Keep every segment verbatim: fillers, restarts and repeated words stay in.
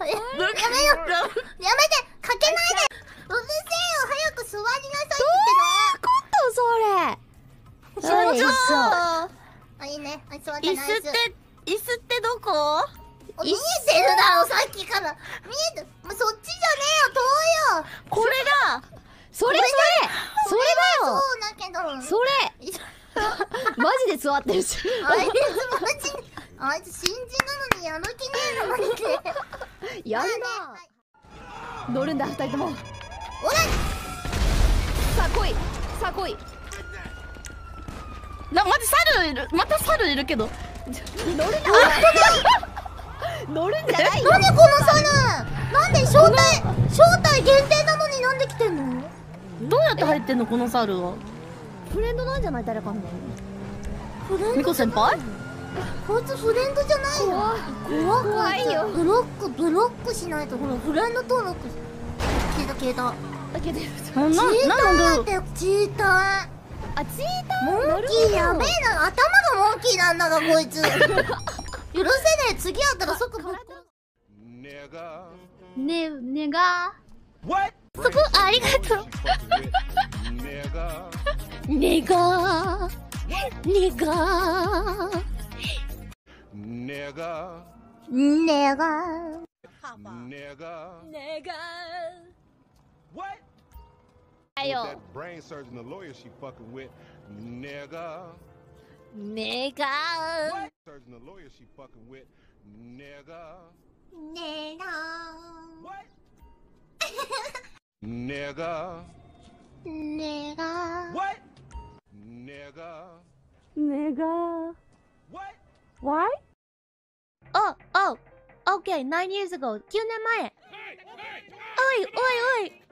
やめよやめてかけないでうるせえよ早く座りなさいってそれ。それ一緒。 あ、いいね。あ、座って椅子って、椅子ってどこ？ 見えてるだろ、さっきから。見えて、もうそっちじゃねえよ、遠いよ。 これだ。それそれそれだよ。 そうだけど。 それマジで座ってるし。 あいつマジあいつ新人なのにやる気ねえのマジで。 やるな。乗るんだ、二人とも。 おらさあ来い、さあ来い。な、また猿いる、また猿いるけど。乗るな。乗るんじゃないよ。 なんでこの猿なんで招待招待限定なのになんで来てんの？ どうやって入ってんのこの猿は。フレンドなんじゃない誰かの。 フレンドミコ先輩？ こいつフレンドじゃないよ。怖怖いよ。 ブロックブロックしないと。ほらフレンド登録消えた消えた。 だけで。 チーターだってチーター。 あ、チーター。 モンキーやべえな。頭がモンキーなんだがこいつ。許せねえ。次会ったら即ぶっ殺す。 ねねが。そこありがとう。ねがねがねがねがねがねがあよねがねが Nigga. Nigga. What? Nigga. Nigga. What? Why? Oh, oh. Okay, nine years ago. nine年前. Oi, oi, oi.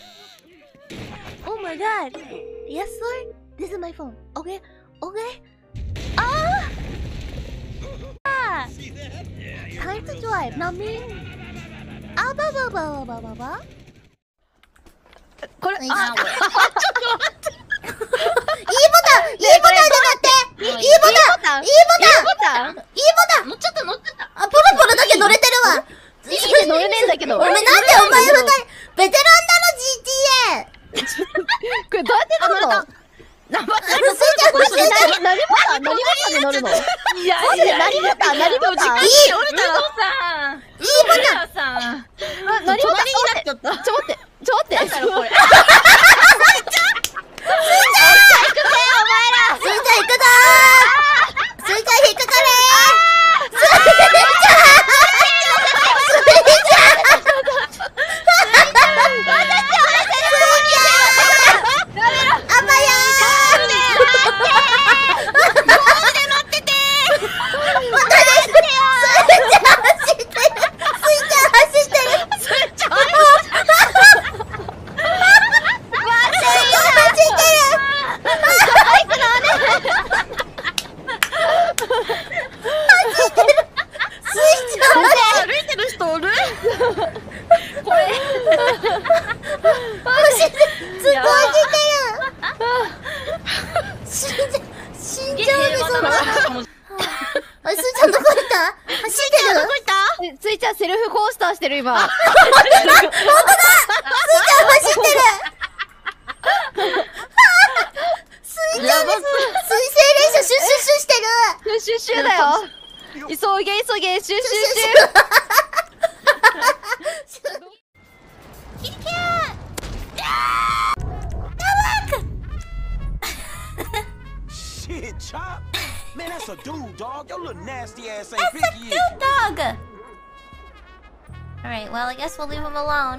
Oh my god. Yes, sir. This is my phone. Okay, okay. Ah! Ah! Time to drive. Not me. Ah, ba ba ba ba ba ba. これ、あ、ちょっと待って。いいボタン、いいボタンじゃなくて、いいボタン、いいボタン、いいボタン、いいボタン。乗っちゃった、乗っちゃった。あ、ポロポロだけ乗れてるわ。いいで乗れねえんだけど。お前なんでお前二人、ベテランだろ ジーティーエー。これどうやって乗るの？なんかスイちゃん、これ何ボタン、何ボタンで乗るの？いやいや、何ボタン、何ボタン。いい、さん。いいボタン。さん。何ボタンになっちゃった。ちょ待って。ちょ待って。なんだろこれ。スイちゃん。スイちゃん。スイちゃん行くぜお前ら。スイちゃん行くぞー。スイちゃん引っかかれー。スイちゃん。スイちゃん。スイちゃん。あばやー。ゴールで待っててー。またね。スイちゃん走ってる。スイちゃん走ってる。スイちゃん。スイちゃんセルフコースターしてる今。ほんとだ！ほんとだ！スイちゃん走ってる！スイちゃんです！水星連射シュッシュッシュしてる！シュッシュッシュだよ！急げ急げシュッシュッシュ！キリキャー！Shit, Chop! Man, that's a dude, dog. Your little nasty ass ain't picky. That's a dude, dog. Alright, well, I guess we'll leave him alone.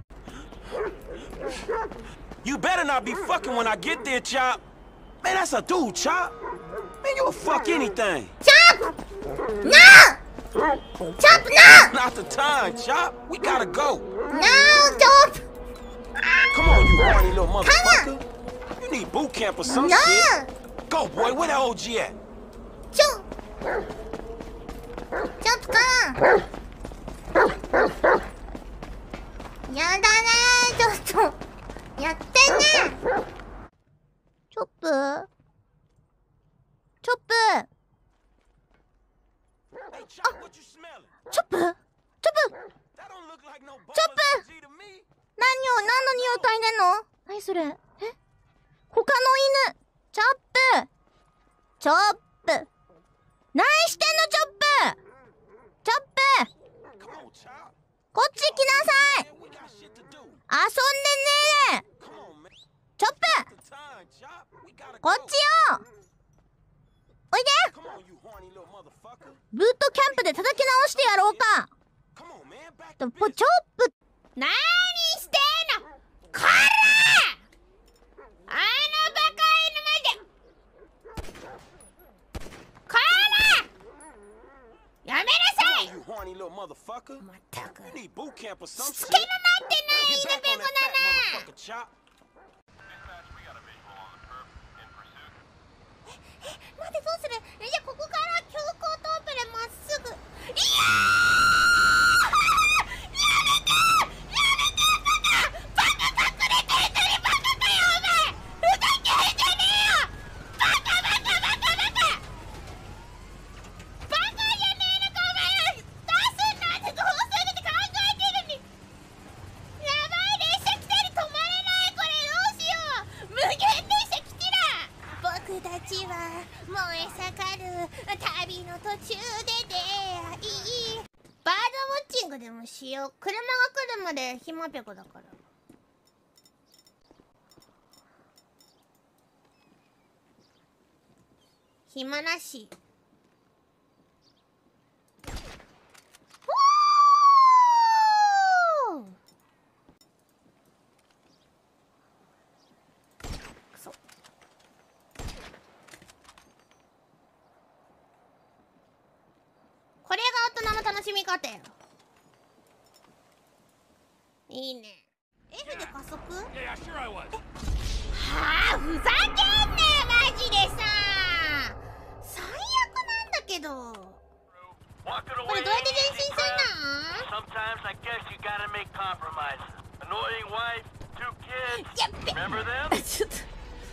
You better not be fucking when I get there, Chop. Man, that's a dude, Chop. Man, you'll fuck anything. Chop! No! Chop, no! Not the time, Chop. We gotta go. No, Chop! Come on, you horny little motherfucker. You need boot camp or some no. shit. Go, boy. Where the O G at? Chop! Chop, come on. やだねー、ちょっとやってね。チョップチョップあ、チョップチョップ何を、何の匂い嗅いでんの？何それ？え？他の犬。チョップ。チョップ。何してんのチョップ。チョップ。こっち来なさい。遊んでねえ。チョップ。こっちよ。おいで。ブートキャンプで叩き直してやろうか。チョップ。何してんのこらあのバカ犬までこらやめなさいまったくしつけのなってない犬ペコだなえ、待ってどうするじゃあここから強行トープでまっすぐいやしよう。車が来るまで暇ぴょこだから暇なし。おーくそ。これが大人の楽しみ方や。いいね。F で加速？はあ、ふざけんなよマジでさ。最悪なんだけど。これどうやって前進するの？やっべ。ちょっと。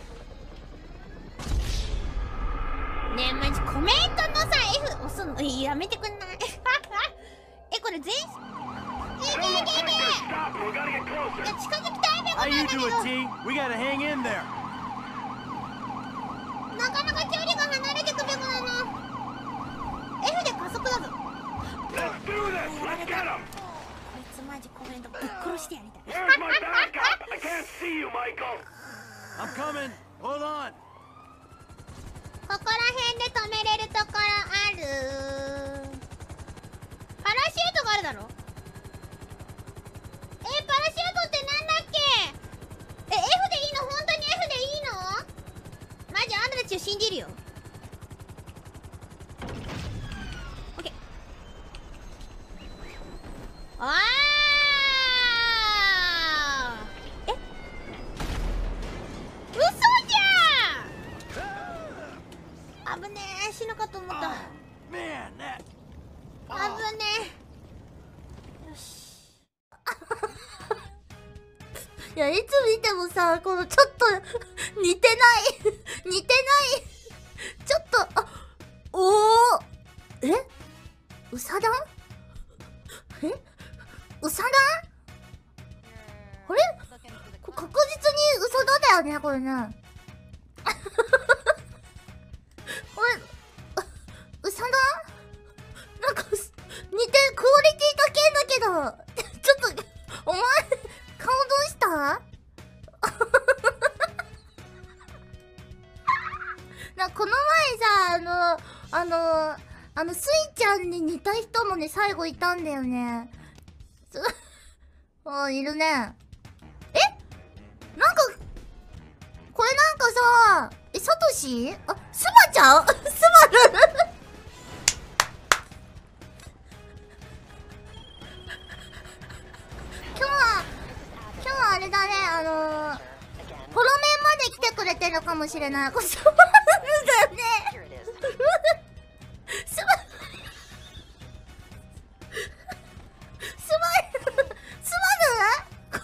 ねえマジコメントのさ F 押すのやめてくんない？えこれ前進？いけいけいけ。いや近づきたいべこなんだけど。なかなか距離が離れてくべこだな。F で加速だぞ。こいつマジコメントぶっ殺してやりたい。ここら辺で止めれるところある。パラシュートがあるだろ。え、パラシュートってなんだっけ？え、F でいいの？本当に F でいいの？マジあんたたちを信じるよ。オッケー。あー！え？嘘じゃん！危ねえ、死ぬかと思った。危ねえ。よし。いやいつ見てもさこのちょっと似てない似てないちょっとあおおえうさだんえうさだんあれこ確実にうさだだよねこれねこれうさだんなんか似てるクオリティ高いんだけどちょっとお前顔どうしたなこの前さあのあのあのスイちゃんに似た人もね最後いたんだよねあいるねえなんかこれなんかさえサトシあスバちゃんスバル今日は今日はあれだねあのー、ポロメンまで来てくれてるかもしれない。これスバルだよねスバルスバルスバル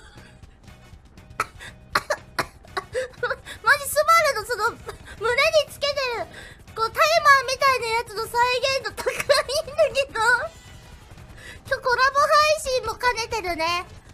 マジスバルのその胸につけてるこうタイマーみたいなやつの再現度高いんだけど今日コラボ配信も兼ねてるねね。